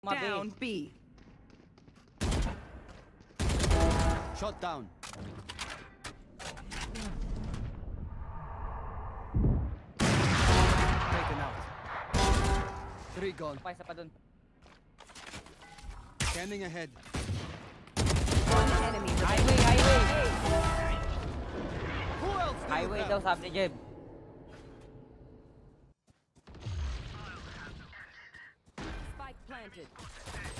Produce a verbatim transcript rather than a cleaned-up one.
down B. Shot down. Taken out. Three gone. Pa, isa pa dun. Scanning ahead. One enemy remaining. Highway, highway! Who else? do you Highway have? daw, sabi ni Jeb. Spike planted.